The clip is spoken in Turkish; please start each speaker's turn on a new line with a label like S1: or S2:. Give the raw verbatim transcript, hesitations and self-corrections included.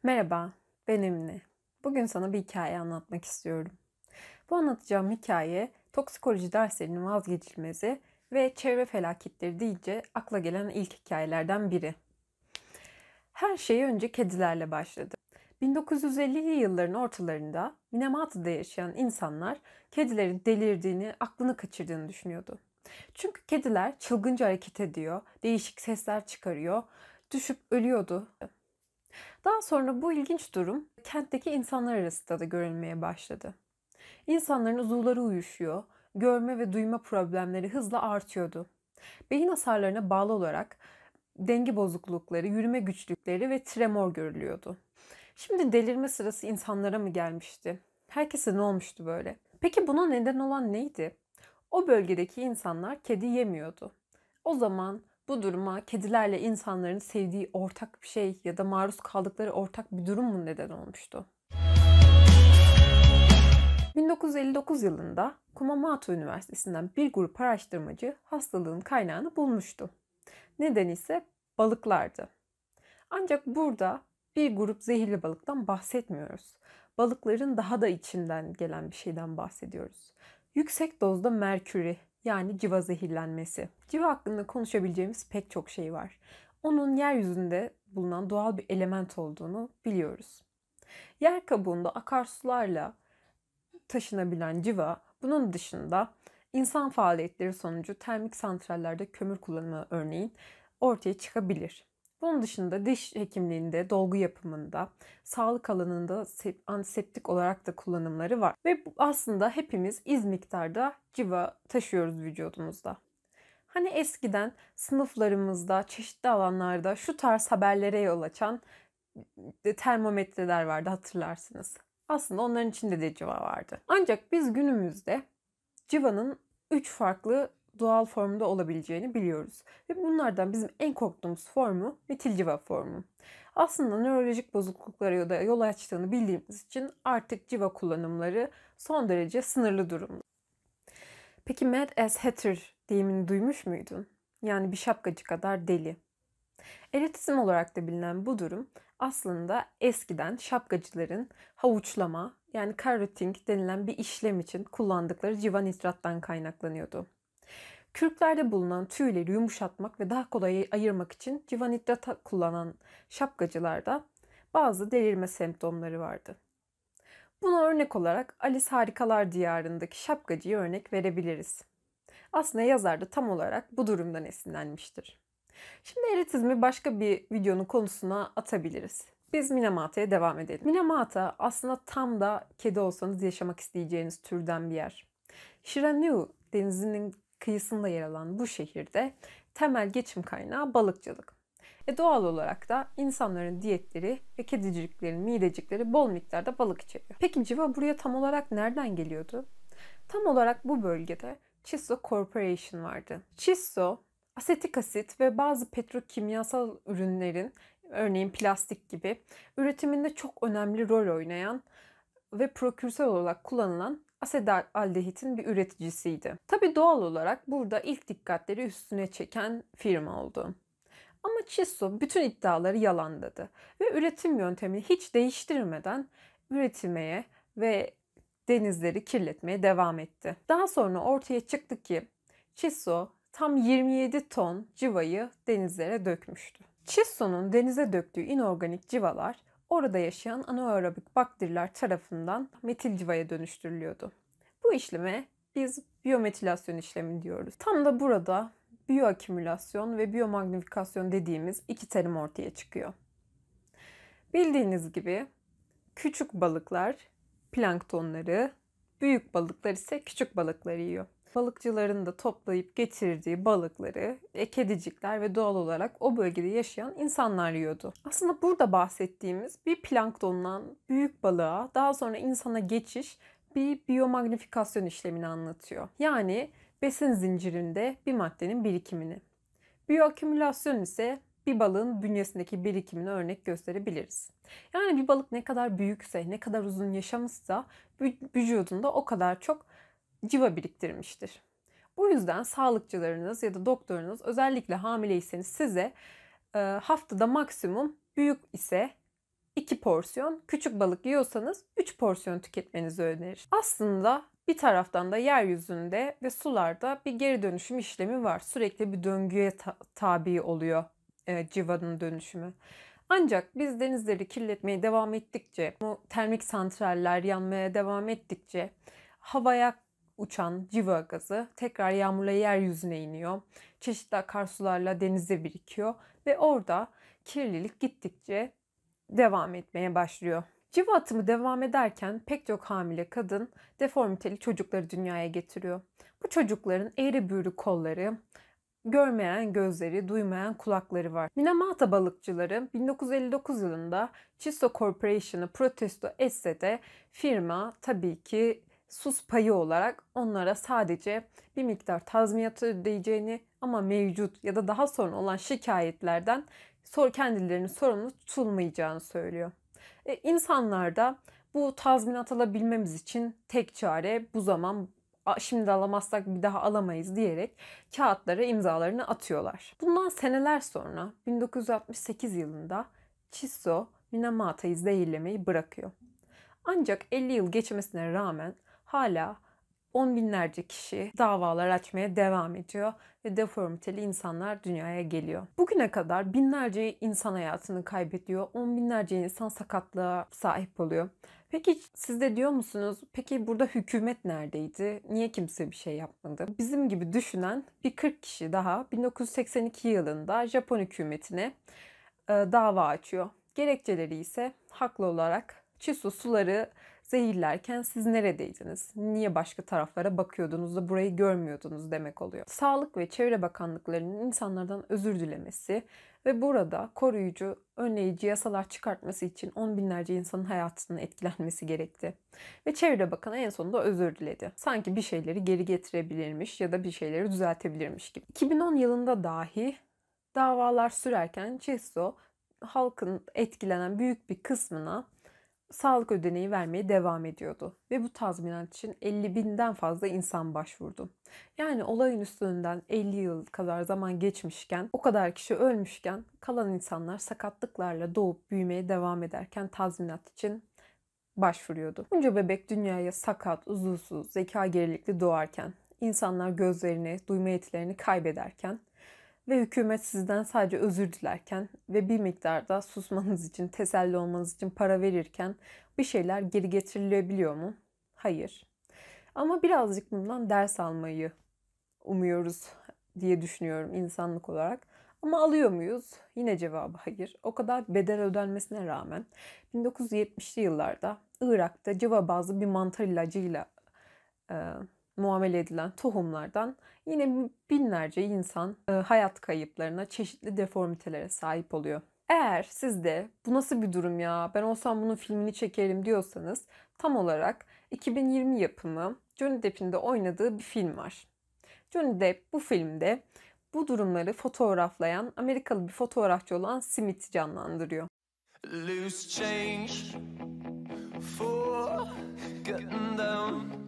S1: Merhaba, ben Emine. Bugün sana bir hikaye anlatmak istiyorum. Bu anlatacağım hikaye toksikoloji derslerinin vazgeçilmezi ve çevre felaketleri deyince akla gelen ilk hikayelerden biri. Her şey önce kedilerle başladı. bin dokuz yüz ellili yılların ortalarında Minamata'da yaşayan insanlar kedilerin delirdiğini, aklını kaçırdığını düşünüyordu. Çünkü kediler çılgınca hareket ediyor, değişik sesler çıkarıyor, düşüp ölüyordu. Daha sonra bu ilginç durum kentteki insanlar arasında da görülmeye başladı. İnsanların uzuvları uyuşuyor, görme ve duyma problemleri hızla artıyordu. Beyin hasarlarına bağlı olarak denge bozuklukları, yürüme güçlükleri ve tremor görülüyordu. Şimdi delirme sırası insanlara mı gelmişti? Herkese ne olmuştu böyle? Peki buna neden olan neydi? O bölgedeki insanlar kedi yemiyordu. O zaman bu duruma kedilerle insanların sevdiği ortak bir şey ya da maruz kaldıkları ortak bir durum mu neden olmuştu? bin dokuz yüz elli dokuz yılında Kumamoto Üniversitesi'nden bir grup araştırmacı hastalığın kaynağını bulmuştu. Neden ise balıklardı. Ancak burada bir grup zehirli balıktan bahsetmiyoruz. Balıkların daha da içinden gelen bir şeyden bahsediyoruz. Yüksek dozda merkürü yani civa zehirlenmesi. Civa hakkında konuşabileceğimiz pek çok şey var. Onun yeryüzünde bulunan doğal bir element olduğunu biliyoruz. Yer kabuğunda akarsularla taşınabilen civa, bunun dışında insan faaliyetleri sonucu termik santrallerde kömür kullanımı örneğin ortaya çıkabilir. Bunun dışında diş hekimliğinde, dolgu yapımında, sağlık alanında antiseptik olarak da kullanımları var. Ve aslında hepimiz iz miktarda civa taşıyoruz vücudumuzda. Hani eskiden sınıflarımızda, çeşitli alanlarda şu tarz haberlere yol açan termometreler vardı, hatırlarsınız. Aslında onların içinde de civa vardı. Ancak biz günümüzde civanın üç farklı doğal formda olabileceğini biliyoruz. Ve bunlardan bizim en korktuğumuz formu metil civa formu. Aslında nörolojik bozukluklara da yol açtığını bildiğimiz için artık civa kullanımları son derece sınırlı durumda. Peki Mad as Hatter deyimini duymuş muydun? Yani bir şapkacı kadar deli. Eritizm olarak da bilinen bu durum aslında eskiden şapkacıların havuçlama yani carotting denilen bir işlem için kullandıkları civa nitrattan kaynaklanıyordu. Kürklerde bulunan tüyleri yumuşatmak ve daha kolay ayırmak için civa nitrat kullanan şapkacılarda bazı delirme semptomları vardı. Buna örnek olarak Alice Harikalar Diyarı'ndaki şapkacıya örnek verebiliriz. Aslında yazar da tam olarak bu durumdan esinlenmiştir. Şimdi eritizmi başka bir videonun konusuna atabiliriz. Biz Minamata'ya devam edelim. Minamata aslında tam da kedi olsanız yaşamak isteyeceğiniz türden bir yer. Shiranu denizinin kıyısında yer alan bu şehirde temel geçim kaynağı balıkçılık. E doğal olarak da insanların diyetleri ve kediciklerin midecikleri bol miktarda balık içeriyor. Peki civa buraya tam olarak nereden geliyordu? Tam olarak bu bölgede Chisso Corporation vardı. Chisso, asetik asit ve bazı petrokimyasal ürünlerin, örneğin plastik gibi, üretiminde çok önemli rol oynayan ve prokürsör olarak kullanılan asetaldehitin bir üreticisiydi. Tabii doğal olarak burada ilk dikkatleri üstüne çeken firma oldu. Ama Chisso bütün iddiaları yalanladı ve üretim yöntemini hiç değiştirmeden üretmeye ve denizleri kirletmeye devam etti. Daha sonra ortaya çıktı ki Chisso tam yirmi yedi ton civayı denizlere dökmüştü. Chisso'nun denize döktüğü inorganik civalar orada yaşayan anaerobik bakteriler tarafından metil civaya dönüştürülüyordu. Bu işleme biz biyometilasyon işlemi diyoruz. Tam da burada biyoakümülasyon ve biyomagnifikasyon dediğimiz iki terim ortaya çıkıyor. Bildiğiniz gibi küçük balıklar planktonları, büyük balıklar ise küçük balıkları yiyor. Balıkçıların da toplayıp getirdiği balıkları e, kedicikler ve doğal olarak o bölgede yaşayan insanlar yiyordu. Aslında burada bahsettiğimiz bir planktondan büyük balığa daha sonra insana geçiş bir biyomagnifikasyon işlemini anlatıyor. Yani besin zincirinde bir maddenin birikimini. Biyoakümülasyon ise bir balığın bünyesindeki birikimine örnek gösterebiliriz. Yani bir balık ne kadar büyükse, ne kadar uzun yaşamışsa vücudunda o kadar çok civa biriktirmiştir. Bu yüzden sağlıkçılarınız ya da doktorunuz özellikle hamileyseniz size e, haftada maksimum büyük ise iki porsiyon, küçük balık yiyorsanız üç porsiyon tüketmenizi önerir. Aslında bir taraftan da yeryüzünde ve sularda bir geri dönüşüm işlemi var. Sürekli bir döngüye ta- tabi oluyor e, civanın dönüşümü. Ancak biz denizleri kirletmeye devam ettikçe, bu termik santraller yanmaya devam ettikçe havaya uçan civa gazı tekrar yağmurla yeryüzüne iniyor. Çeşitli akarsularla denize birikiyor ve orada kirlilik gittikçe devam etmeye başlıyor. Civa atımı devam ederken pek çok hamile kadın deformiteli çocukları dünyaya getiriyor. Bu çocukların eğri büğrü kolları, görmeyen gözleri, duymayan kulakları var. Minamata balıkçıları bin dokuz yüz elli dokuz yılında Chisso Corporation'ı protesto etse de firma tabii ki sus payı olarak onlara sadece bir miktar tazminat ödeyeceğini ama mevcut ya da daha sonra olan şikayetlerden sor kendilerini sorumlu tutulmayacağını söylüyor. E, insanlar da bu tazminat alabilmemiz için tek çare bu zaman şimdi alamazsak bir daha alamayız diyerek kağıtlara imzalarını atıyorlar. Bundan seneler sonra bin dokuz yüz altmış sekiz yılında Chisso Minamata'yı zehirlemeyi bırakıyor. Ancak elli yıl geçmesine rağmen hala on binlerce kişi davalar açmaya devam ediyor ve deformiteli insanlar dünyaya geliyor. Bugüne kadar binlerce insan hayatını kaybediyor, on binlerce insan sakatlığa sahip oluyor. Peki siz de diyor musunuz, peki burada hükümet neredeydi? Niye kimse bir şey yapmadı? Bizim gibi düşünen bir kırk kişi daha bin dokuz yüz seksen iki yılında Japon hükümetine e, dava açıyor. Gerekçeleri ise haklı olarak Chisso suları zehirlerken siz neredeydiniz? Niye başka taraflara bakıyordunuz da burayı görmüyordunuz demek oluyor. Sağlık ve Çevre Bakanlıklarının insanlardan özür dilemesi ve burada koruyucu, önleyici yasalar çıkartması için on binlerce insanın hayatının etkilenmesi gerekti. Ve Çevre Bakanı en sonunda özür diledi. Sanki bir şeyleri geri getirebilirmiş ya da bir şeyleri düzeltebilirmiş gibi. iki bin on yılında dahi davalar sürerken Chisso halkın etkilenen büyük bir kısmına sağlık ödeneği vermeye devam ediyordu. Ve bu tazminat için elli binden fazla insan başvurdu. Yani olayın üstünden elli yıl kadar zaman geçmişken, o kadar kişi ölmüşken kalan insanlar sakatlıklarla doğup büyümeye devam ederken tazminat için başvuruyordu. Bunca bebek dünyaya sakat, uzuvsuz, zeka gerilikli doğarken, insanlar gözlerini, duyma yetilerini kaybederken ve hükümet sizden sadece özür dilerken ve bir miktarda susmanız için, teselli olmanız için para verirken bir şeyler geri getirilebiliyor mu? Hayır. Ama birazcık bundan ders almayı umuyoruz diye düşünüyorum insanlık olarak. Ama alıyor muyuz? Yine cevabı hayır. O kadar bedel ödenmesine rağmen bin dokuz yüz yetmişli yıllarda Irak'ta civa bazlı bir mantar ilacıyla e, muamele edilen tohumlardan yine binlerce insan e, hayat kayıplarına, çeşitli deformitelere sahip oluyor. Eğer siz de bu nasıl bir durum ya, ben olsam bunun filmini çekerim diyorsanız tam olarak iki bin yirmi yapımı Johnny Depp'in de oynadığı bir film var. Johnny Depp bu filmde bu durumları fotoğraflayan Amerikalı bir fotoğrafçı olan Smith'i canlandırıyor. Loose change for getting down.